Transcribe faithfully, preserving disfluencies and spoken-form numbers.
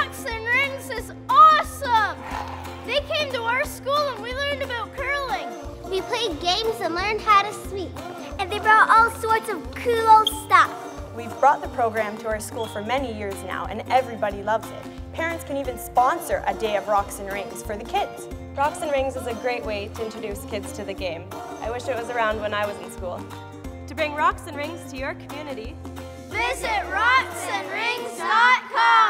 Rocks and Rings is awesome! They came to our school and we learned about curling. We played games and learned how to sweep. And they brought all sorts of cool old stuff. We've brought the program to our school for many years now, and everybody loves it. Parents can even sponsor a day of Rocks and Rings for the kids. Rocks and Rings is a great way to introduce kids to the game. I wish it was around when I was in school. To bring Rocks and Rings to your community, visit rocks and rings dot com.